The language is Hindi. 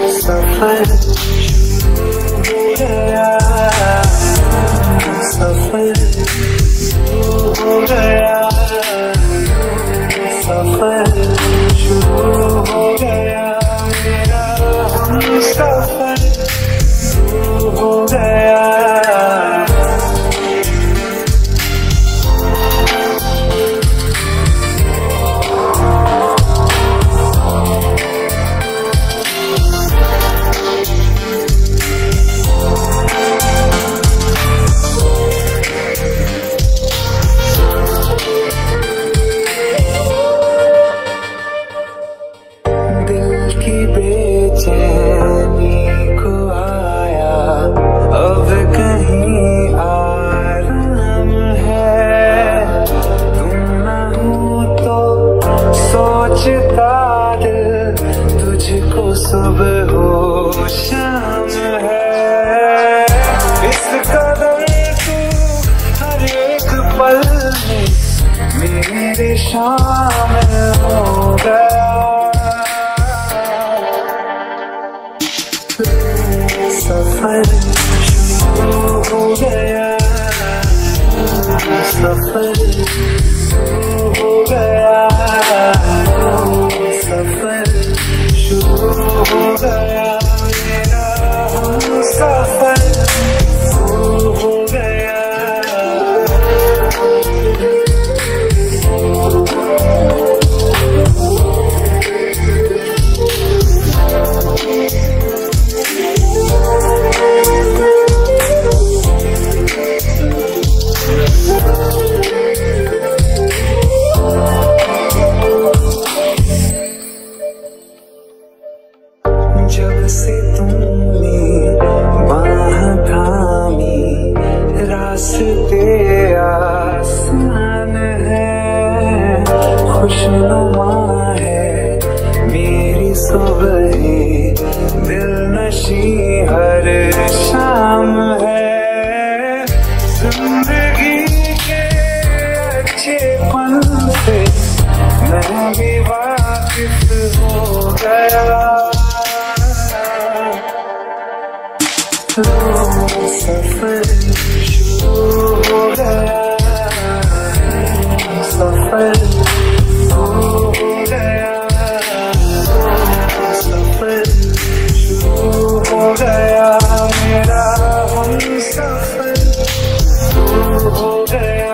सफर शुरू हो गया, सफर शुरू हो गया, सफर शुरू हो गया मेरा, हम सफर शुरू हो गया। सुबह हो शाम है, इस कदर तू हर एक पल में मेरे शामिल हो गया। सफर शुरू हो गया, सफर शुरू हो गया, सफर शुरू हो गया मेरा, हम सफर शुरू हो गया। जब से तुमने बाह थामी, रास्ते आसान है, खुशनुमा है मेरी सुबह, दिलनशी हर शाम है, जिंदगी के अच्छे पल से मैं भी वाकिफ हो गया। सफर शुरू हो गया, सफर शुरू हो गया, सफर शुरू हो गया मेरा, हम सफर शुरू हो गया।